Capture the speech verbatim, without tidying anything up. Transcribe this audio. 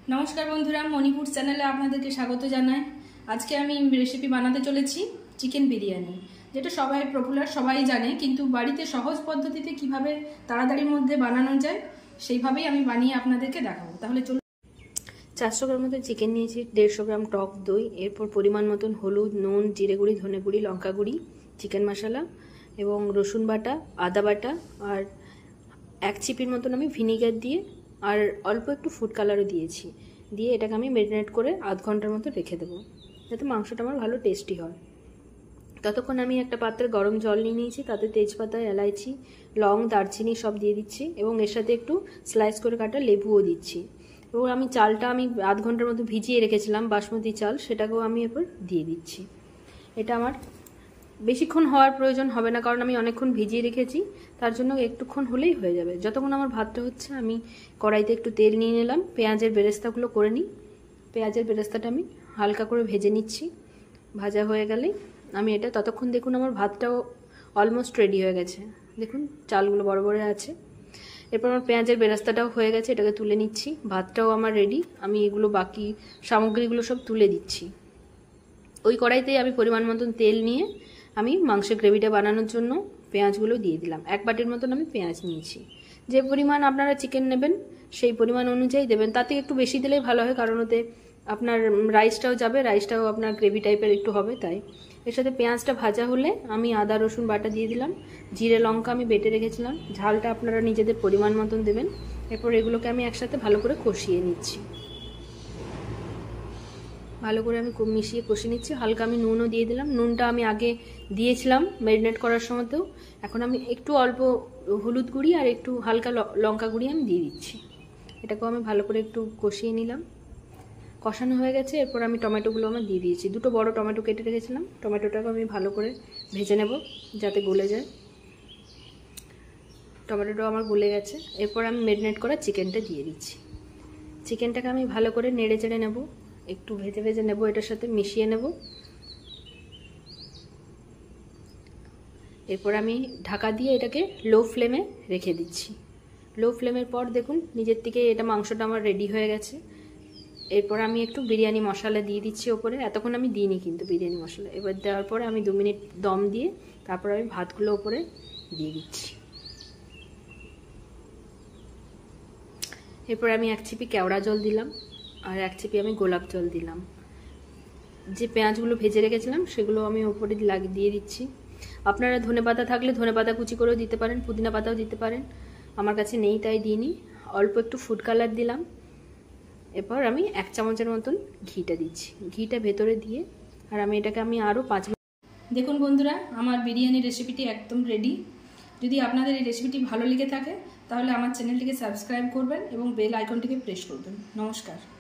নমস্কার বন্ধুরা, মণিপুর চ্যানেলে আপনাদেরকে স্বাগত জানাই। আজকে আমি রেসিপি বানাতে চলেছি চিকেন বিরিয়ানি, যেটা সবাই পপুলার, সবাই জানে, কিন্তু বাড়িতে সহজ পদ্ধতিতে কিভাবে তাড়াতাড়ির মধ্যে বানানো যায় সেইভাবেই আমি বানিয়ে আপনাদেরকে দেখাবো। তাহলে চলুন। চারশো গ্রাম মতো চিকেন নিয়েছি, দেড়শো গ্রাম টক দই, এরপর পরিমাণ মতন হলুদ, নুন, জিরে গুঁড়ি, ধনে গুঁড়ি, লঙ্কা গুঁড়ি, চিকেন মশলা এবং রসুন বাটা, আদা বাটা আর এক চিপির মতন আমি ভিনিগার দিয়ে আর অল্প একটু ফুড কালারও দিয়েছি, দিয়ে এটাকে আমি ম্যারিনেট করে আধ ঘন্টার মতো রেখে দেবো, যাতে মাংসটা আমার ভালো টেস্টি হয়। ততক্ষণ আমি একটা পাত্রে গরম জল নিয়ে নিয়েছি, তাতে তেজপাতা, এলাইচি, লং, দারচিনি সব দিয়ে দিচ্ছি এবং এর সাথে একটু স্লাইস করে কাটা লেবুও দিচ্ছি। এবং আমি চালটা আমি আধ ঘন্টার মতো ভিজিয়ে রেখেছিলাম, বাসমতি চাল, সেটাকেও আমি এরপর দিয়ে দিচ্ছি। এটা আমার বেশিক্ষণ হওয়ার প্রয়োজন হবে না, কারণ আমি অনেকক্ষণ ভিজিয়ে রেখেছি, তার জন্য একটুক্ষণ হলেই হয়ে যাবে। যতক্ষণ আমার ভাতটা হচ্ছে আমি কড়াইতে একটু তেল নিয়ে নিলাম, পেঁয়াজের বেরেস্তাগুলো করে নিই। পেঁয়াজের বেরেস্তাটা আমি হালকা করে ভেজে নিচ্ছি। ভাজা হয়ে গেলে আমি এটা ততক্ষণ দেখুন আমার ভাতটাও অলমোস্ট রেডি হয়ে গেছে, দেখুন চালগুলো বড় বড় আছে। এরপর আমার পেঁয়াজের বেরেস্তাটাও হয়ে গেছে, এটাকে তুলে নিচ্ছি। ভাতটাও আমার রেডি, আমি এগুলো বাকি সামগ্রীগুলো সব তুলে দিচ্ছি। ওই কড়াইতেই আমি পরিমাণ মতন তেল নিয়ে আমি মাংসের গ্রেভিটা বানানোর জন্য পেঁয়াজগুলো দিয়ে দিলাম। এক বাটির মতন আমি পেঁয়াজ নিয়েছি। যে পরিমাণ আপনারা চিকেন নেবেন সেই পরিমাণ অনুযায়ী দেবেন, তাতে একটু বেশি দিলেই ভালো হয়, কারণ ওতে আপনার রাইসটাও যাবে, রাইসটাও আপনার গ্রেভি টাইপের একটু হবে। তাই এর সাথে পেঁয়াজটা ভাজা হলে আমি আদা রসুন বাটা দিয়ে দিলাম, জিরে লঙ্কা আমি বেটে রেখেছিলাম, ঝালটা আপনারা নিজেদের পরিমাণ মতন দেবেন। এরপর এগুলোকে আমি একসাথে ভালো করে কষিয়ে নিচ্ছি। ভালো করে আমি মিশিয়ে কষিয়ে নিচ্ছি। হালকা আমি নুনও দিয়ে দিলাম, নুনটা আমি আগে দিয়েছিলাম ম্যারিনেট করার সময়তেও। এখন আমি একটু অল্প হলুদ গুঁড়ি আর একটু হালকা লঙ্কা গুঁড়ি আমি দিয়ে দিচ্ছি। এটাকেও আমি ভালো করে একটু কষিয়ে নিলাম। কষানো হয়ে গেছে, এরপর আমি টমেটোগুলো আমার দিয়ে দিয়েছি। দুটো বড় টমেটো কেটে রেখেছিলাম, টমেটোটাকে আমি ভালো করে ভেজে নেব যাতে গলে যায়। টমেটোটা আমার গলে গেছে, এরপর আমি ম্যারিনেট করা চিকেনটা দিয়ে দিচ্ছি। চিকেনটাকে আমি ভালো করে নেড়ে চেড়ে নেব, একটু ভেজে ভেজে নেব, এটার সাথে মিশিয়ে নেব। এরপর আমি ঢাকা দিয়ে এটাকে লো ফ্লেমে রেখে দিচ্ছি। লো ফ্লেমের পর দেখুন নিজের থেকে এটা মাংসটা আমার রেডি হয়ে গেছে। এরপর আমি একটু বিরিয়ানি মশলা দিয়ে দিচ্ছি ওপরে, এতক্ষণ আমি দিইনি কিন্তু বিরিয়ানি মশলা। এবার দেওয়ার পরে আমি দু মিনিট দম দিয়ে তারপর আমি ভাতগুলো ওপরে দিয়ে দিচ্ছি। এরপর আমি এক চিপি কেওড়া জল দিলাম আর এক চিপি আমি গোলাপ জল দিলাম। যে পেঁয়াজগুলো ভেজে রেখেছিলাম সেগুলো আমি ওপরে লাগিয়ে দিয়ে দিচ্ছি। আপনারা ধনেপাতা থাকলে ধনেপাতা কুচি করেও দিতে পারেন, পুদিনা পাতাও দিতে পারেন, আমার কাছে নেই তাই দিইনি। অল্প একটু ফুড কালার দিলাম। এরপর আমি এক চামচের মতন ঘিটা দিচ্ছি, ঘিটা ভেতরে দিয়ে আর আমি এটাকে আমি আরও পাঁচ মিনিট। দেখুন বন্ধুরা, আমার বিরিয়ানি রেসিপিটি একদম রেডি। যদি আপনাদের এই রেসিপিটি ভালো লেগে থাকে তাহলে আমার চ্যানেলটিকে সাবস্ক্রাইব করবেন এবং বেল আইকনটিকে প্রেস করবেন। নমস্কার।